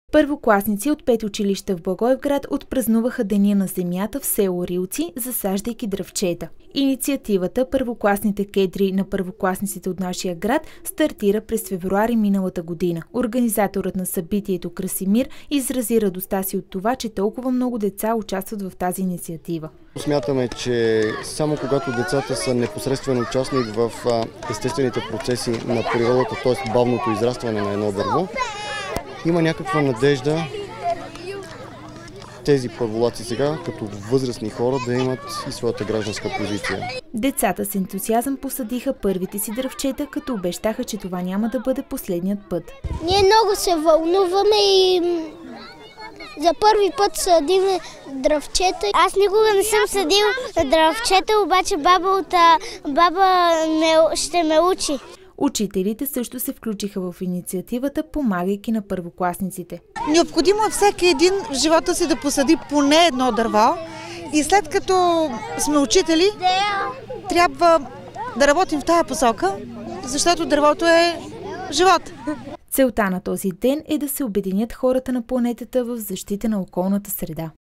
Първокласници от 5 училища в Благоевград отпразнуваха Деня на земята в село Рилци, засаждайки дръвчета. Инициативата "Първокласните кедри на първокласниците от нашия град" стартира през февруари миналата година. Организаторът на събитието Красимир изрази радостта си от това, че толкова много деца участват в тази инициатива. Смятаме, че само когато децата са непосредствен участник в естествените процеси на природата, т.е. бавното израстване на едно дърво, има някаква надежда тези първолаци сега, като възрастни хора, да имат и своята гражданска позиция. Децата с ентусиазъм посадиха първите си дръвчета, като обещаха, че това няма да бъде последният път. Ние много се вълнуваме и за първи път садим дръвчета. Аз никога не съм садил дръвчета, обаче баба ще ме учи. Учителите също се включиха в инициативата, помагайки на първокласниците. Необходимо е всеки един в живота си да посади поне едно дърво и след като сме учители, трябва да работим в тази посока, защото дървото е живот. Целта на този ден е да се обединят хората на планетата в защита на околната среда.